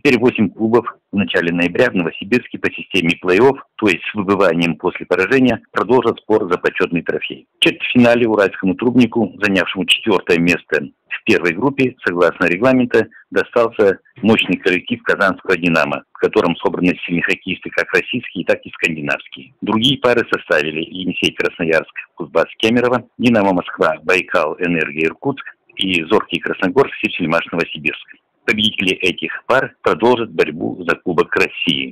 Теперь 8 клубов в начале ноября в Новосибирске по системе плей-офф, то есть с выбыванием после поражения, продолжат спор за почетный трофей. В четвертьфинале уральскому трубнику, занявшему 4 место в первой группе, согласно регламента, достался мощный коллектив казанского «Динамо», в котором собраны сильные хоккеисты как российские, так и скандинавские. Другие пары составили Енисей-Красноярск, Кузбасс-Кемерово, Динамо-Москва, Байкал-Энергия-Иркутск и Зоркий Красногорск, Севсельмаш-Новосибирск. Победители этих пар продолжат борьбу за Кубок России.